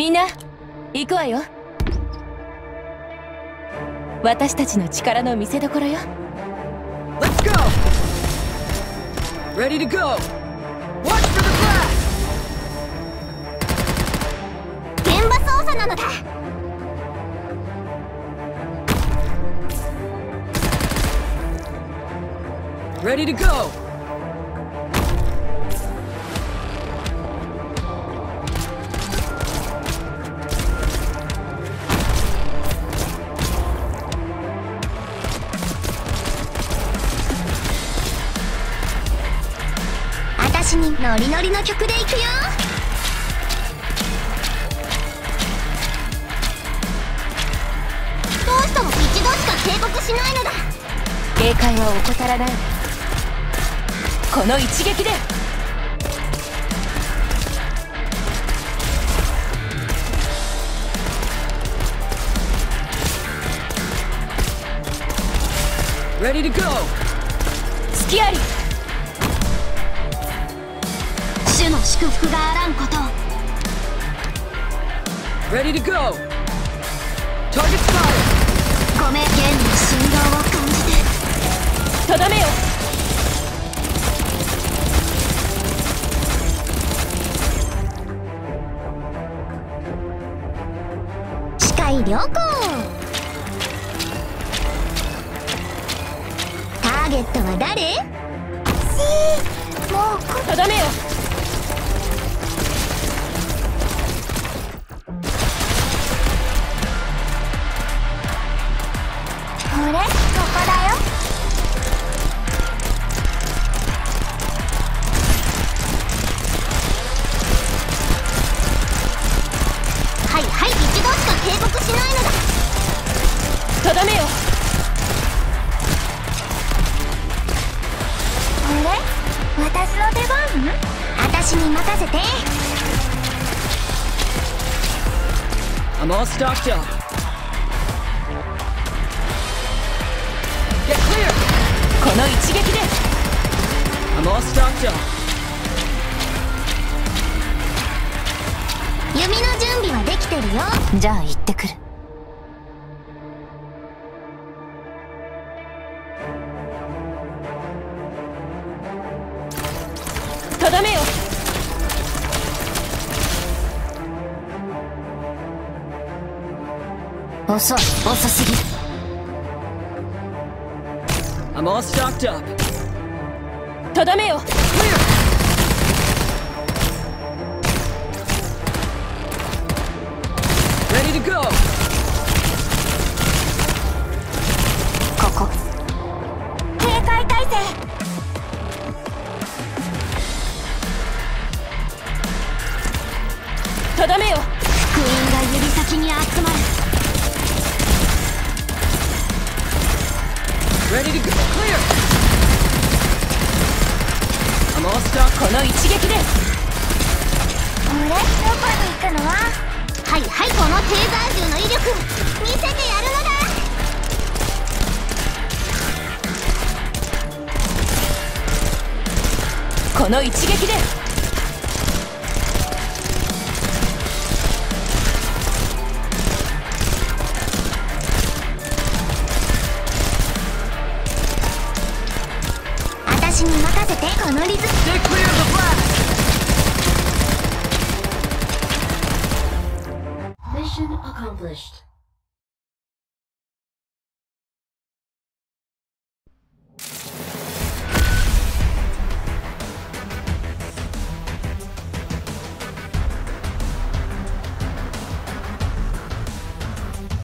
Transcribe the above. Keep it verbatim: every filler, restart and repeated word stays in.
みんな行くわよ。私たちの力の見せ所よ。 Let's go! Ready to go! Watch for the blast! 現場操作なのだ。 Ready to go! 私にノリノリの曲でいくよ。どうしても一度しか警告しないのだ。 警戒は怠らない。この一撃で。 Ready to go! 隙あり。 主の祝福があらんこと。 Ready to go! Target spotted! ごめん、現に振動を感じて。 とどめよ。 視界良好。ターゲットは誰？しー、もうことどめよ。 これ、ここだよ。はいはい、一度しか警告しないのだ。 とどめよ。 これ、私の出番？私に任せて。 I'm all stocked up. Get clear! この一撃で。 I'm all stocked up. 弓の準備はできてるよ。 じゃあ行ってくる。とどめよ。遅い、遅すぎる。 I'm all stocked up. とどめよ。 Clear! Ready to go! ここ。 警戒態勢。 とどめよ。 福音が指先に集まる。 Ready to go! Clear! I'm all stocked. この一撃で。 これ、どこに行くの？はいはい、このテーザー銃の威力見せてやるのだ。 この一撃で。 私に任せて。このリズム。 Stay clear of the blast! Mission accomplished.